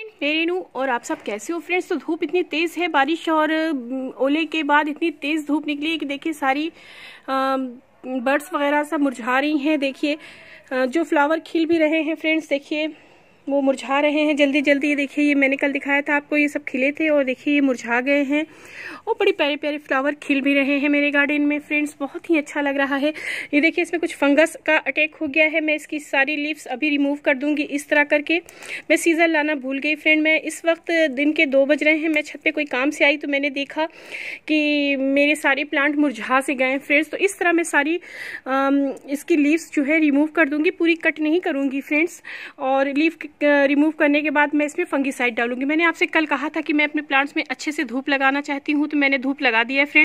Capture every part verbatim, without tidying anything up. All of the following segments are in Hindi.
मेरी नू और आप सब कैसे हो फ्रेंड्स। तो धूप इतनी तेज़ है, बारिश और ओले के बाद इतनी तेज़ धूप निकली है कि देखिए सारी बर्ड्स वगैरह सब मुरझा रही हैं। देखिए जो फ्लावर खिल भी रहे हैं फ्रेंड्स, देखिए वो मुरझा रहे हैं जल्दी जल्दी। ये देखिए, ये मैंने कल दिखाया था आपको, ये सब खिले थे और देखिए ये मुरझा गए हैं और बड़ी प्यारे प्यारे फ्लावर खिल भी रहे हैं मेरे गार्डन में फ्रेंड्स। बहुत ही अच्छा लग रहा है। ये देखिए इसमें कुछ फंगस का अटैक हो गया है। मैं इसकी सारी लीव्स अभी रिमूव कर दूंगी इस तरह करके। मैं सीजर लाना भूल गई फ्रेंड। मैं इस वक्त दिन के दो बज रहे हैं, मैं छत पे कोई काम से आई तो मैंने देखा कि मेरे सारे प्लांट मुरझा से गए फ्रेंड्स। तो इस तरह मैं सारी आम, इसकी लीव्स जो है रिमूव कर दूंगी, पूरी कट नहीं करूंगी फ्रेंड्स। और लीव रिमूव करने के बाद मैं इसमें फंगीसाइड डालूंगी। मैंने आपसे कल कहा था कि मैं अपने प्लांट्स में अच्छे से धूप लगाना चाहती हूँ, तो मैंने धूप लगा दिया है फ्रेंड।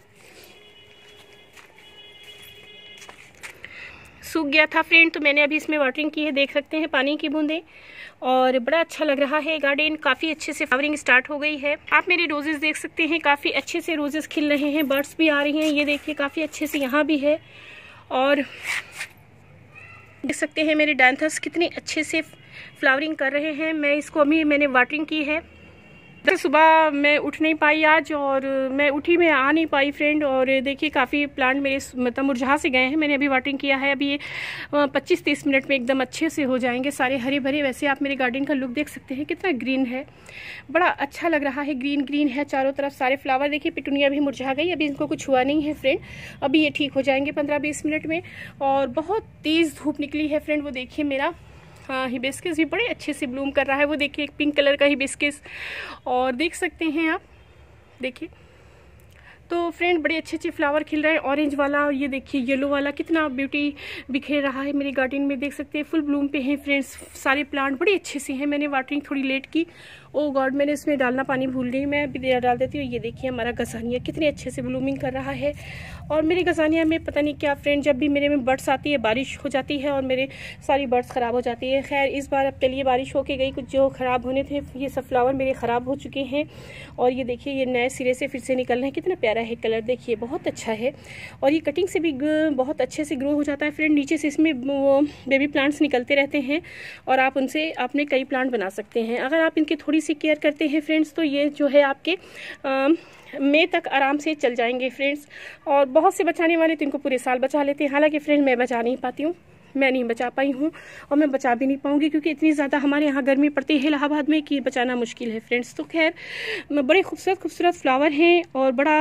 सूख गया था फ्रेंड, तो मैंने अभी इसमें वाटरिंग की है, देख सकते हैं पानी की बूंदें। और बड़ा अच्छा लग रहा है गार्डन, काफ़ी अच्छे से फ्लावरिंग स्टार्ट हो गई है। आप मेरे रोजेस देख सकते हैं, काफ़ी अच्छे से रोजेस खिल रहे हैं, बर्ड्स भी आ रही हैं। ये देखिए काफ़ी अच्छे से यहाँ भी है। और देख सकते हैं मेरे डांथस कितने अच्छे से फ्लावरिंग कर रहे हैं। मैं इसको अभी मैंने वाटरिंग की है। सुबह मैं उठ नहीं पाई आज, और मैं उठी मैं आ नहीं पाई फ्रेंड। और देखिए काफ़ी प्लांट मेरे मतलब मुरझा से गए हैं। मैंने अभी वाटरिंग किया है, अभी ये पच्चीस तीस मिनट में एकदम अच्छे से हो जाएंगे सारे हरे भरे। वैसे आप मेरे गार्डन का लुक देख सकते हैं, कितना ग्रीन है, बड़ा अच्छा लग रहा है। ग्रीन ग्रीन है चारों तरफ सारे फ्लावर। देखिए पिटूनिया भी मुरझा गई, अभी इनको कुछ हुआ नहीं है फ्रेंड, अभी ये ठीक हो जाएंगे पंद्रह बीस मिनट में। और बहुत तेज़ धूप निकली है फ्रेंड। वो देखिए मेरा हाँ हिबिस्कस भी बड़े अच्छे से ब्लूम कर रहा है। वो देखिए एक पिंक कलर का हिबिस्कस, और देख सकते हैं आप, देखिए तो फ्रेंड बड़े अच्छे अच्छे फ्लावर खिल रहे हैं। ऑरेंज वाला और ये देखिए येलो वाला कितना ब्यूटी बिखेर रहा है मेरे गार्डन में, देख सकते हैं फुल ब्लूम पे हैं फ्रेंड्स। सारे प्लांट बड़े अच्छे से हैं। मैंने वाटरिंग थोड़ी लेट की, ओ गॉड मैंने इसमें डालना पानी भूल गई, मैं अभी डाल देती हूँ। ये देखिए हमारा गजानिया कितने अच्छे से ब्लूमिंग कर रहा है। और मेरे गजानिया में पता नहीं क्या फ्रेंड, जब भी मेरे में बर्ड्स आती है बारिश हो जाती है और मेरे सारी बर्ड्स ख़राब हो जाती है। खैर इस बार अब चलिए बारिश होके गई, कुछ जो ख़राब होने थे ये सब फ्लावर मेरे ख़राब हो चुके हैं। और ये देखिए ये नए सिरे से फिर से निकल रहे हैं, कितना प्यारा है कलर, देखिए बहुत अच्छा है। और ये कटिंग से भी बहुत अच्छे से ग्रो हो जाता है फ्रेंड। नीचे से इसमें वो बेबी प्लांट्स निकलते रहते हैं और आप उनसे आपने कई प्लांट बना सकते हैं अगर आप इनकी थोड़ी सी केयर करते हैं फ्रेंड्स। तो ये जो है आपके आ, मई तक आराम से चल जाएंगे फ्रेंड्स। और बहुत से बचाने वाले तो इनको पूरे साल बचा लेते हैं। हालांकि फ्रेंड मैं बचा नहीं पाती हूँ, मैं नहीं बचा पाई हूँ और मैं बचा भी नहीं पाऊंगी, क्योंकि इतनी ज़्यादा हमारे यहाँ गर्मी पड़ती है इलाहाबाद में कि बचाना मुश्किल है फ्रेंड्स। तो खैर बड़े खूबसूरत खूबसूरत फ्लावर हैं और बड़ा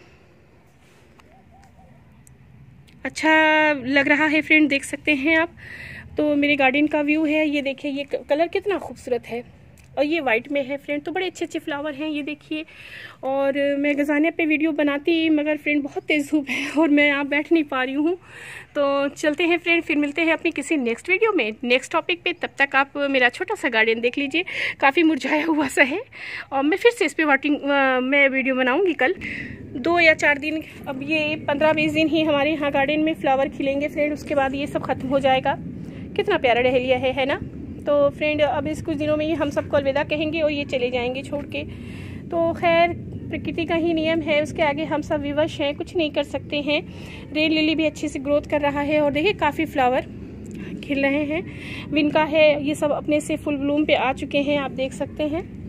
अच्छा लग रहा है फ्रेंड, देख सकते हैं आप। तो मेरे गार्डन का व्यू है, ये देखिए ये कलर कितना खूबसूरत है और ये वाइट में है फ्रेंड। तो बड़े अच्छे अच्छे फ्लावर हैं ये देखिए। और मैं गजानिया पे वीडियो बनाती, मगर फ्रेंड बहुत तेज़ धूप है और मैं यहाँ बैठ नहीं पा रही हूँ। तो चलते हैं फ्रेंड, फिर मिलते हैं अपनी किसी नेक्स्ट वीडियो में नेक्स्ट टॉपिक पे। तब तक आप मेरा छोटा सा गार्डन देख लीजिए, काफ़ी मुरझाया हुआ सा है। और मैं फिर से इस पर वाटिंग मैं वीडियो बनाऊँगी कल, दो या चार दिन। अब ये पंद्रह बीस दिन ही हमारे यहाँ गार्डन में फ्लावर खिलेंगे फ्रेंड, उसके बाद ये सब ख़त्म हो जाएगा। कितना प्यारा डहेलिया है, है ना। तो फ्रेंड अब इस कुछ दिनों में ही हम सबको अलविदा कहेंगे और ये चले जाएंगे छोड़ के। तो खैर प्रकृति का ही नियम है, उसके आगे हम सब विवश हैं, कुछ नहीं कर सकते हैं। रेड लिली भी अच्छे से ग्रोथ कर रहा है और देखिए काफ़ी फ्लावर खिल रहे हैं। विनका है, ये सब अपने से फुल ब्लूम पे आ चुके हैं, आप देख सकते हैं।